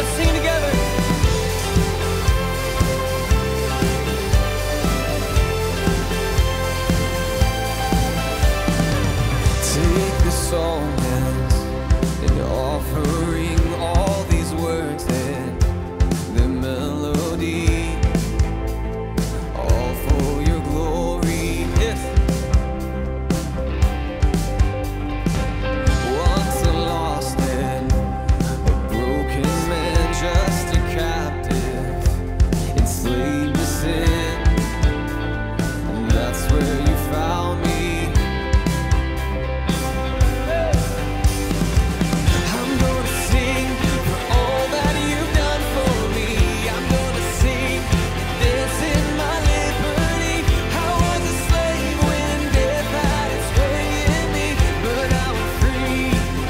Let's sing together. Take this song and offering all these words and the melody, all for your glory. Yes. Once a lost and a broken man, just a captive, enslaved to sin, and that's where you found me. I'm gonna sing for all that you've done for me. I'm gonna sing, dance in my liberty. I was a slave when death had its way in me, but now I'm free.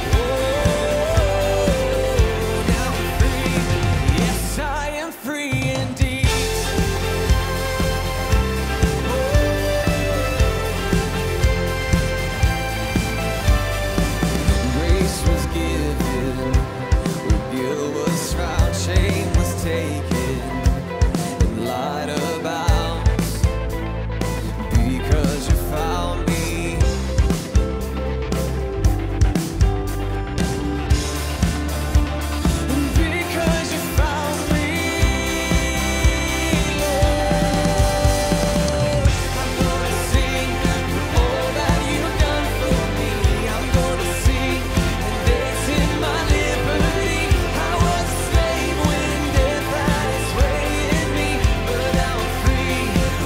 Oh, now I'm free. Yes, I am free indeed. Grace was given, where guilt was found, shame was taken, and light abounds, because you found me. And because you found me, Lord, I'm gonna sing for all that you've done for me. I'm gonna sing and dance in my liberty. I was a slave when death had its way in me, but now I'm free.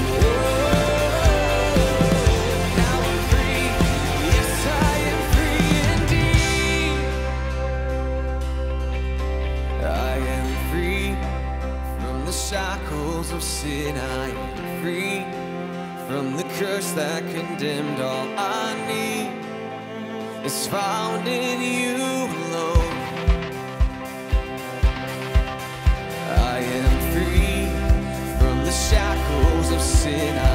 Oh, now I'm free. Yes, I am free indeed. I am free from the shackles of sin. I am free from the curse that condemned. All I need is found in you alone. I am free from the shackles of sin.